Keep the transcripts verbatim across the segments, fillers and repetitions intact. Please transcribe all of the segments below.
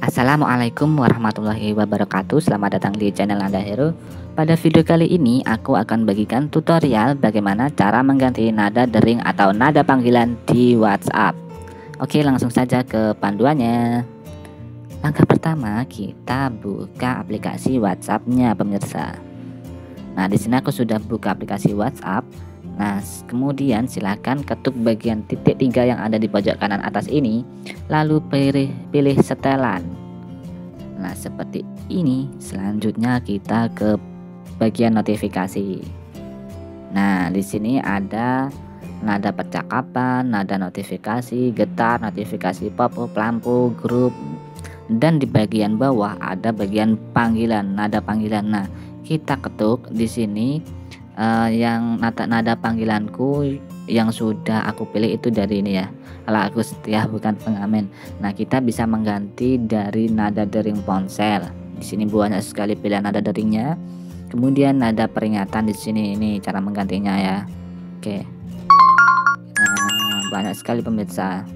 Assalamualaikum warahmatullahi wabarakatuh. Selamat datang di channel Nada Hero. Pada video kali ini aku akan bagikan tutorial bagaimana cara mengganti nada dering atau nada panggilan di WhatsApp. Oke, langsung saja ke panduannya. Langkah pertama, kita buka aplikasi WhatsApp-nya pemirsa. Nah, di sini aku sudah buka aplikasi WhatsApp. Nah, kemudian silakan ketuk bagian titik tiga yang ada di pojok kanan atas ini, lalu pilih, pilih setelan. Nah, seperti ini. Selanjutnya kita ke bagian notifikasi. Nah, di sini ada nada percakapan, nada notifikasi, getar, notifikasi pop-up, lampu, grup, dan di bagian bawah ada bagian panggilan, nada panggilan. Nah, kita ketuk di sini. Uh, yang nada nada panggilanku yang sudah aku pilih itu dari ini ya. Kalau aku setia bukan pengamen. Nah, kita bisa mengganti dari nada dering ponsel. Di sini banyak sekali pilihan nada deringnya. Kemudian nada peringatan di sini, ini cara menggantinya ya. Oke. Nah, banyak sekali pemirsa.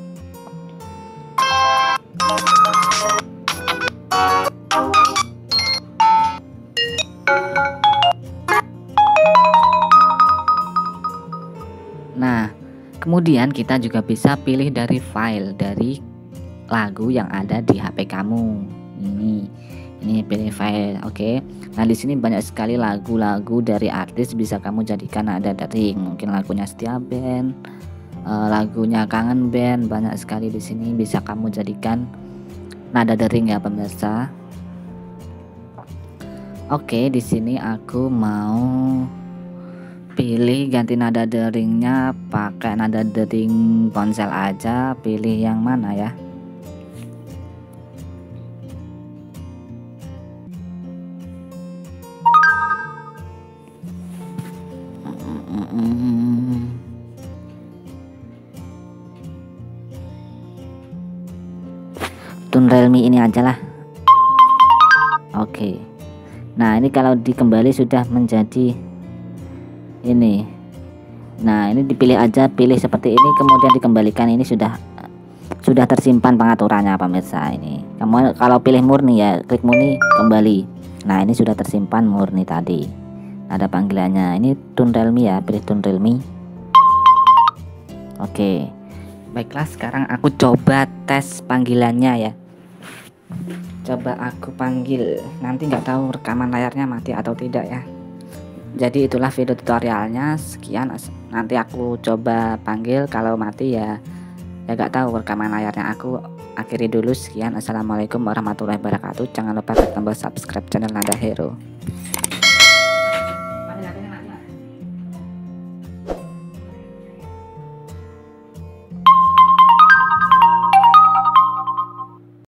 Nah, kemudian kita juga bisa pilih dari file dari lagu yang ada di H P kamu. Ini, ini pilih file, oke. Okay. Nah, di sini banyak sekali lagu-lagu dari artis bisa kamu jadikan nada dering. Mungkin lagunya Setia Band, uh, lagunya Kangen Band, banyak sekali di sini bisa kamu jadikan nada dering ya pemirsa. Oke, okay, di sini aku mau pilih ganti nada deringnya pakai nada dering ponsel aja. Pilih yang mana ya? Tune Realme ini aja lah. Oke. Nah, ini kalau dikembali sudah menjadi ini. Nah, ini dipilih aja, pilih seperti ini kemudian dikembalikan. Ini sudah sudah tersimpan pengaturannya pemirsa. Ini kamu kalau pilih murni ya, klik murni kembali. Nah, ini sudah tersimpan murni tadi. Ada panggilannya. Ini Tune Realme ya, pilih Tune Realme. Oke. Baiklah, sekarang aku coba tes panggilannya ya. Coba aku panggil. Nanti nggak tahu rekaman layarnya mati atau tidak ya. Jadi itulah video tutorialnya. Sekian, nanti aku coba panggil. Kalau mati ya ya gak tahu rekaman layarnya. Aku akhiri dulu. Sekian, assalamualaikum warahmatullahi wabarakatuh. Jangan lupa klik tombol subscribe channel Nada Hero.